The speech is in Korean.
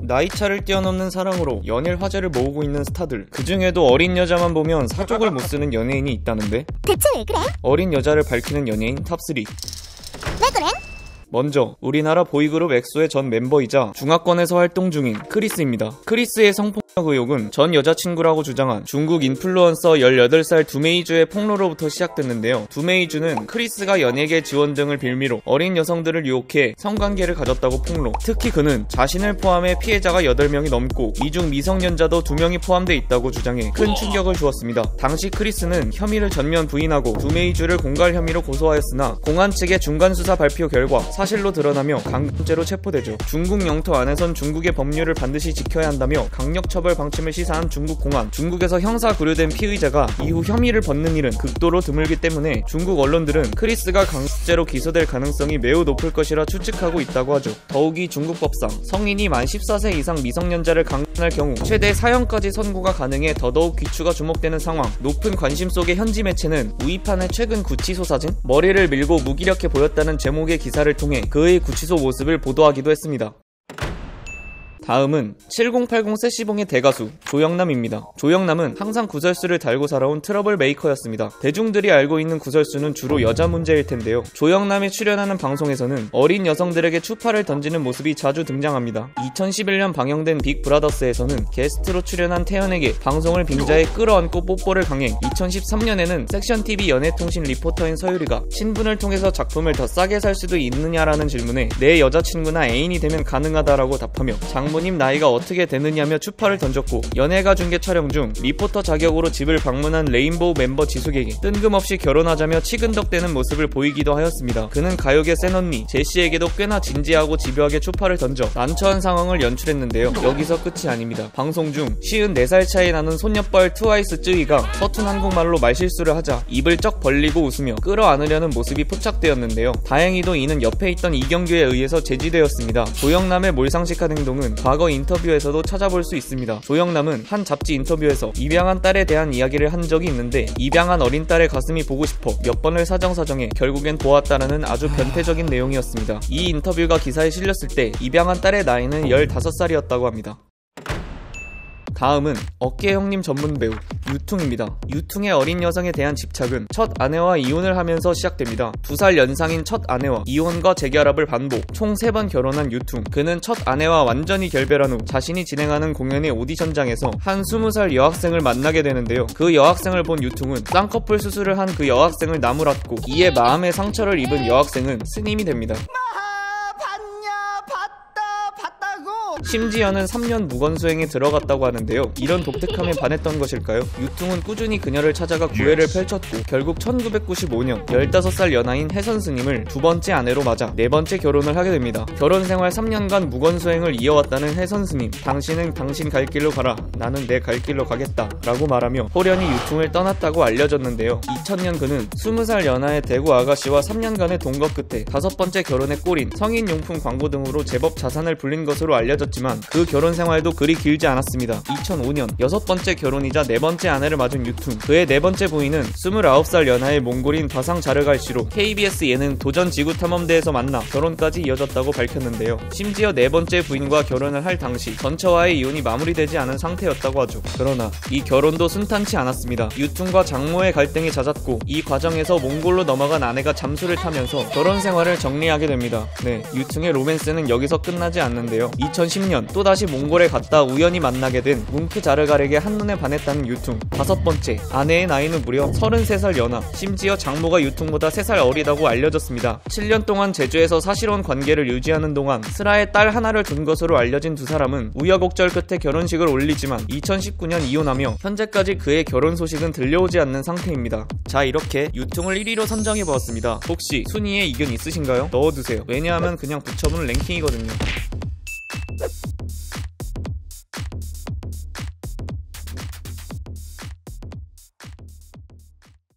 나이차를 뛰어넘는 사랑으로 연일 화제를 모으고 있는 스타들, 그 중에도 어린 여자만 보면 사족을 못 쓰는 연예인이 있다는데 대체 왜 그래? 어린 여자를 밝히는 연예인 탑3. 왜 그래? 먼저 우리나라 보이그룹 엑소의 전 멤버이자 중화권에서 활동 중인 크리스입니다. 크리스의 성폭력 의혹은 전 여자친구라고 주장한 중국 인플루언서 18살 두메이주의 폭로로부터 시작됐는데요. 두메이주는 크리스가 연예계 지원 등을 빌미로 어린 여성들을 유혹해 성관계를 가졌다고 폭로. 특히 그는 자신을 포함해 피해자가 8명이 넘고 이 중 미성년자도 2명이 포함돼 있다고 주장해 큰 충격을 주었습니다. 당시 크리스는 혐의를 전면 부인하고 두메이주를 공갈 혐의로 고소하였으나 공안 측의 중간수사 발표 결과 사실로 드러나며 강금죄로 체포되죠. 중국 영토 안에선 중국의 법률을 반드시 지켜야 한다며 강력처벌 방침을 시사한 중국 공안. 중국에서 형사 구류된 피의자가 이후 혐의를 벗는 일은 극도로 드물기 때문에 중국 언론들은 크리스가 강습죄로 기소될 가능성이 매우 높을 것이라 추측하고 있다고 하죠. 더욱이 중국 법상 성인이 만 14세 이상 미성년자를 강간할 경우 최대 사형까지 선고가 가능해 더더욱 귀추가 주목되는 상황. 높은 관심 속의 현지 매체는 우이판의 최근 구치소 사진, 머리를 밀고 무기력해 보였다는 제목의 기사를 통해 그의 구치소 모습을 보도하기도 했습니다. 다음은 7080 세시봉의 대가수 조영남입니다. 조영남은 항상 구설수를 달고 살아온 트러블 메이커였습니다. 대중들이 알고 있는 구설수는 주로 여자 문제일 텐데요. 조영남이 출연하는 방송에서는 어린 여성들에게 추파를 던지는 모습이 자주 등장합니다. 2011년 방영된 빅브라더스에서는 게스트로 출연한 태연에게 방송을 빙자해 끌어안고 뽀뽀를 강행. 2013년에는 섹션TV 연예통신 리포터인 서유리가 신분을 통해서 작품을 더 싸게 살 수도 있느냐라는 질문에 내 여자친구나 애인이 되면 가능하다라고 답하며 장모님 나이가 어떻게 되느냐며 추파를 던졌고, 연예가 중계 촬영 중 리포터 자격으로 집을 방문한 레인보우 멤버 지숙에게 뜬금없이 결혼하자며 치근덕대는 모습을 보이기도 하였습니다. 그는 가요계 센언니 제시에게도 꽤나 진지하고 집요하게 추파를 던져 난처한 상황을 연출했는데요. 여기서 끝이 아닙니다. 방송 중 54살 차이 나는 손녀뻘 트와이스 쯔이가 서툰 한국말로 말실수를 하자 입을 쩍 벌리고 웃으며 끌어안으려는 모습이 포착되었는데요. 다행히도 이는 옆에 있던 이경규에 의해서 제지되었습니다. 조영남의 몰상식한 행동은 과거 인터뷰에서도 찾아볼 수 있습니다. 조영남은 한 잡지 인터뷰에서 입양한 딸에 대한 이야기를 한 적이 있는데 입양한 어린 딸의 가슴이 보고 싶어 몇 번을 사정사정해 결국엔 보았다라는 아주 변태적인 내용이었습니다. 이 인터뷰가 기사에 실렸을 때 입양한 딸의 나이는 15살이었다고 합니다. 다음은 어깨 형님 전문 배우 유퉁입니다. 유퉁의 어린 여성에 대한 집착은 첫 아내와 이혼을 하면서 시작됩니다. 2살 연상인 첫 아내와 이혼과 재결합을 반복, 총 3번 결혼한 유퉁. 그는 첫 아내와 완전히 결별한 후 자신이 진행하는 공연의 오디션장에서 한 20살 여학생을 만나게 되는데요. 그 여학생을 본 유퉁은 쌍꺼풀 수술을 한 그 여학생을 나무랐고, 이에 마음의 상처를 입은 여학생은 스님이 됩니다. 심지어는 3년 무건수행에 들어갔다고 하는데요. 이런 독특함에 반했던 것일까요? 유퉁은 꾸준히 그녀를 찾아가 구애를 펼쳤고 결국 1995년 15살 연하인 혜선 스님을 두 번째 아내로 맞아 네 번째 결혼을 하게 됩니다. 결혼 생활 3년간 무건수행을 이어왔다는 혜선 스님, 당신은 당신 갈 길로 가라, 나는 내 갈 길로 가겠다 라고 말하며 호련히 유퉁을 떠났다고 알려졌는데요. 2000년 그는 20살 연하의 대구 아가씨와 3년간의 동거 끝에 5번째 결혼에 꼴인 성인용품 광고 등으로 제법 자산을 불린 것으로 알려졌지만 그 결혼 생활도 그리 길지 않았습니다. 2005년 6번째 결혼이자 4번째 아내를 맞은 유퉁. 그의 4번째 부인은 29살 연하의 몽골인 바상 자르갈씨로 KBS 예능 도전 지구탐험대에서 만나 결혼까지 이어졌다고 밝혔는데요. 심지어 4번째 부인과 결혼을 할 당시 전처와의 이혼이 마무리되지 않은 상태였다고 하죠. 그러나 이 결혼도 순탄치 않았습니다. 유퉁과 장모의 갈등이 잦았고 이 과정에서 몽골로 넘어간 아내가 잠수를 타면서 결혼 생활을 정리하게 됩니다. 네, 유퉁의 로맨스는 여기서 끝나지 않는데요. 2010년 또다시 몽골에 갔다 우연히 만나게 된 뭉크 자르갈에게 한눈에 반했다는 유퉁. 5번째 아내의 나이는 무려 33살 연하. 심지어 장모가 유퉁보다 3살 어리다고 알려졌습니다. 7년 동안 제주에서 사실혼 관계를 유지하는 동안 슬하에 딸 하나를 둔 것으로 알려진 두 사람은 우여곡절 끝에 결혼식을 올리지만 2019년 이혼하며 현재까지 그의 결혼 소식은 들려오지 않는 상태입니다. 자, 이렇게 유퉁을 1위로 선정해보았습니다. 혹시 순위에 이견 있으신가요? 넣어두세요. 왜냐하면 그냥 붙여본 랭킹이거든요.